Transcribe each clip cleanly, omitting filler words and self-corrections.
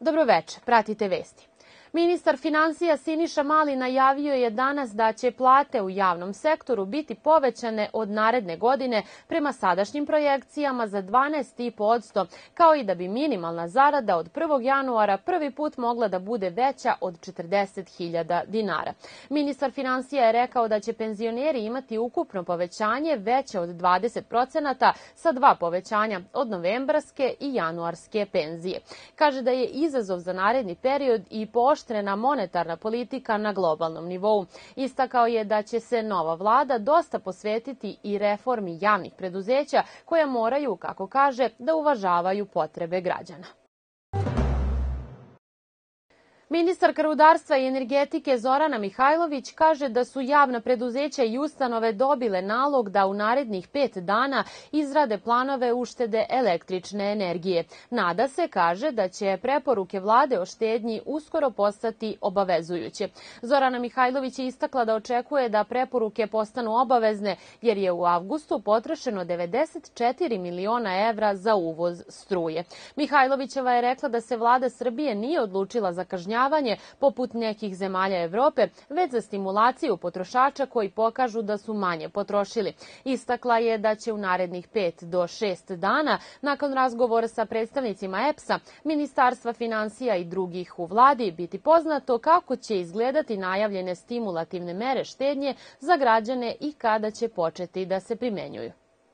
Dobroveče, pratite vesti. Ministar finansija Siniša Mali najavio je danas da će plate u javnom sektoru biti povećane od naredne godine prema sadašnjim projekcijama za 12,5%, kao i da bi minimalna zarada od 1. januara prvi put mogla da bude veća od 40.000 dinara. Ministar finansija je rekao da će penzioneri imati ukupno povećanje veće od 20% sa 2 povećanja od novembarske i januarske penzije. Kaže da je izazov za naredni period i pooštrena monetarna politika na globalnom nivou. Istakao je da će se nova vlada dosta posvetiti i reformi javnih preduzeća koja moraju, kako kaže, da uvažavaju potrebe građana. Ministarka rudarstva i energetike Zorana Mihajlović kaže da su javna preduzeća i ustanove dobile nalog da u narednih 5 dana izrade planove uštede električne energije. Nada se, kaže, da će preporuke vlade o štednji uskoro postati obavezujuće. Zorana Mihajlović je istakla da očekuje da preporuke postanu obavezne jer je u avgustu potrošeno 94 miliona evra za uvoz struje. Mihajlovićeva je rekla da se vlada Srbije nije odlučila za kažnjavanje poput nekih zemalja Evrope, već za stimulaciju potrošača koji pokažu da su manje potrošili. Istakla je da će u narednih 5 do 6 dana, nakon razgovora sa predstavnicima EPS-a, Ministarstva finansija i drugih u vladi, biti poznato kako će izgledati najavljene stimulativne mere štednje za građane i kada će početi da se primenjuju.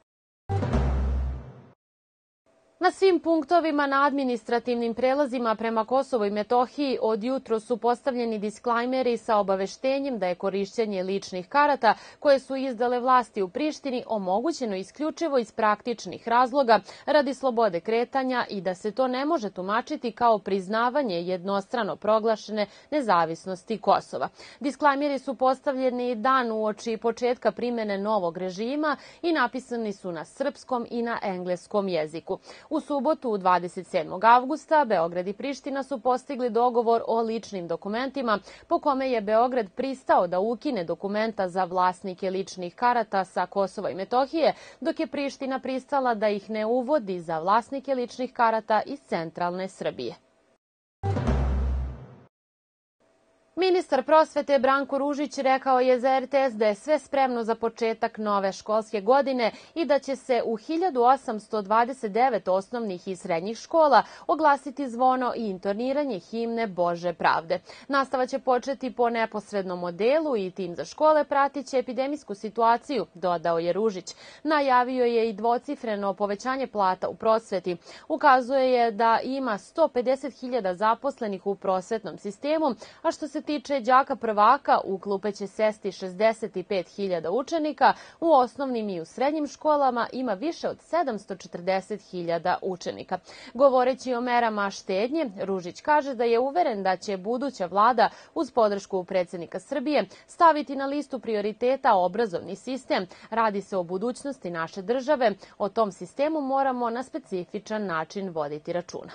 Na svim punktovima na administrativnim prelazima prema Kosovu i Metohiji od jutro su postavljeni disklajmeri sa obaveštenjem da je korišćenje ličnih karata koje su izdale vlasti u Prištini omogućeno isključivo iz praktičnih razloga radi slobode kretanja i da se to ne može tumačiti kao priznavanje jednostrano proglašene nezavisnosti Kosova. Disklajmeri su postavljeni dan uoči početka primene novog režima i napisani su na srpskom i na engleskom jeziku. U subotu, 27. avgusta, Beograd i Priština su postigli dogovor o ličnim dokumentima po kome je Beograd pristao da ukine dokumenta za vlasnike ličnih karata sa Kosova i Metohije, dok je Priština pristala da ih ne uvodi za vlasnike ličnih karata iz centralne Srbije. Ministar prosvete Branko Ružić rekao je za RTS da je sve spremno za početak nove školske godine i da će se u 1829 osnovnih i srednjih škola oglasiti zvono i intoniranje himne Bože pravde. Nastava će početi po neposrednom modelu i tim za škole pratiće epidemijsku situaciju, dodao je Ružić. Najavio je i dvocifreno povećanje plata u prosveti. Ukazuje je da ima 150.000 zaposlenih u prosvetnom sistemu, a što se tiče đaka prvaka, u klupe će sesti 65.000 učenika, u osnovnim i u srednjim školama ima više od 740.000 učenika. Govoreći o merama štednje, Ružić kaže da je uveren da će buduća vlada uz podršku predsjednika Srbije staviti na listu prioriteta obrazovni sistem. Radi se o budućnosti naše države, o tom sistemu moramo na specifičan način voditi računa.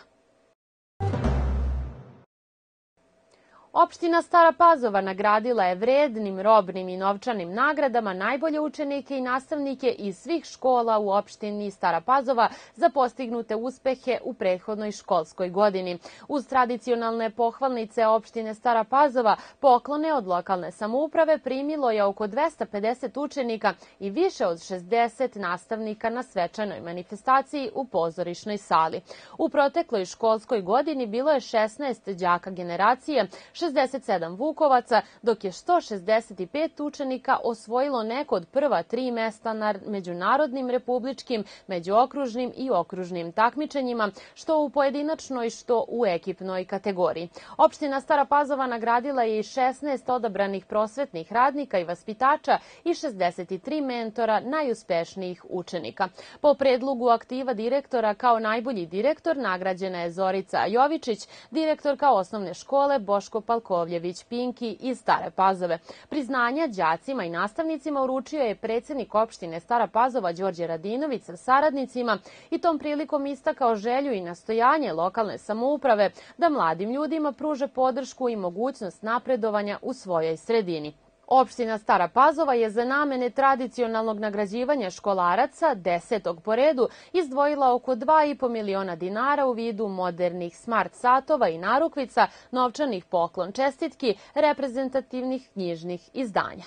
Opština Stara Pazova nagradila je vrednim robnim i novčanim nagradama najbolje učenike i nastavnike iz svih škola u opštini Stara Pazova za postignute uspehe u prethodnoj školskoj godini. Uz tradicionalne pohvalnice opštine Stara Pazova, poklone od lokalne samouprave primilo je oko 250 učenika i više od 60 nastavnika na svečanoj manifestaciji u pozorišnoj sali. U protekloj školskoj godini bilo je 16 đaka generacije, 67 vukovaca, dok je 165 učenika osvojilo neko od prva 3 mesta na međunarodnim, republičkim, međuokružnim i okružnim takmičenjima, što u pojedinačnoj, što u ekipnoj kategoriji. Opština Stara Pazova nagradila je i 16 odabranih prosvetnih radnika i vaspitača i 63 mentora najuspešnijih učenika. Po predlogu aktiva direktora kao najbolji direktor nagrađena je Zorica Jovičić, direktorka osnovne škole Boško Palkovljević Pinki iz Stare Pazove. Priznanja đacima i nastavnicima uručio je predsjednik opštine Stara Pazova Đorđe Radinović sa saradnicima i tom prilikom istakao želju i nastojanje lokalne samouprave da mladim ljudima pruže podršku i mogućnost napredovanja u svojoj sredini. Opština Stara Pazova je za namene tradicionalnog nagrađivanja školaraca, 10. po redu, izdvojila oko 2,5 miliona dinara u vidu modernih smart satova i narukvica, novčanih poklon čestitki, reprezentativnih knjižnih izdanja.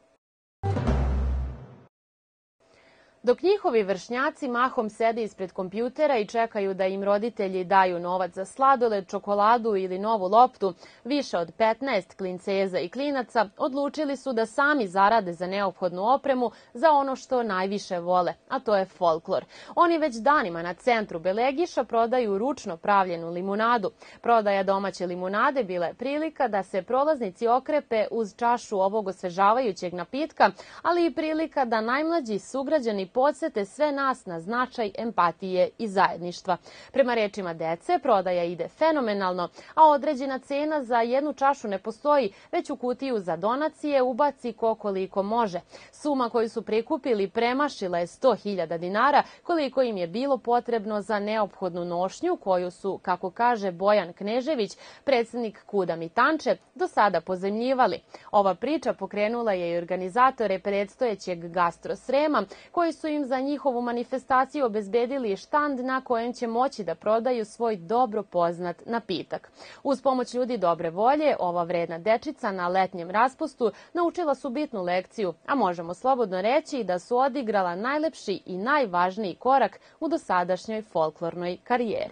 Dok njihovi vršnjaci mahom sede ispred kompjutera i čekaju da im roditelji daju novac za sladoled, čokoladu ili novu loptu, više od 15 klinceza i klinaca odlučili su da sami zarade za neophodnu opremu za ono što najviše vole, a to je folklor. Oni već danima na centru Belegiša prodaju ručno pravljenu limunadu. Prodaja domaće limunade bila je prilika da se prolaznici okrepe uz čašu ovog osvežavajućeg napitka, ali i prilika da najmlađi sugrađani podsete sve nas na značaj empatije i zajedništva. Prema rečima dece, prodaja ide fenomenalno, a određena cena za jednu čašu ne postoji, već u kutiju za donacije ubaci ko koliko može. Suma koju su prikupili premašila je 100.000 dinara, koliko im je bilo potrebno za neophodnu nošnju koju su, kako kaže Bojan Knežević, predsednik Kuda Mitanče, do sada pozajmljivali. Ova priča pokrenula je i organizatore predstojećeg Gastro Srema, koji su im za njihovu manifestaciju obezbedili štand na kojem će moći da prodaju svoj dobro poznat napitak. Uz pomoć ljudi dobre volje, ova vredna dečica na letnjem raspustu naučila su bitnu lekciju, a možemo slobodno reći da su odigrala najlepši i najvažniji korak u dosadašnjoj folklornoj karijeri.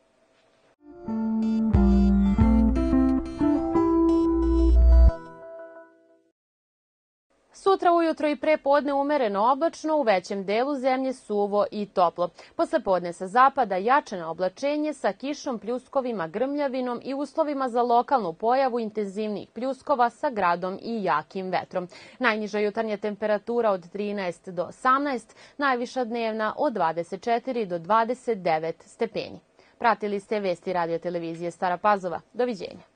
Sutra ujutro i pre podne umereno oblačno, u većem delu zemlje suvo i toplo. Posle podne sa zapada jačano oblačenje sa kišom, pljuskovima, grmljavinom i uslovima za lokalnu pojavu intenzivnih pljuskova sa gradom i jakim vetrom. Najniža jutarnja temperatura od 13 do 18, najviša dnevna od 24 do 29 stepeni. Pratili ste vesti radio televizije Stara Pazova. Doviđenja.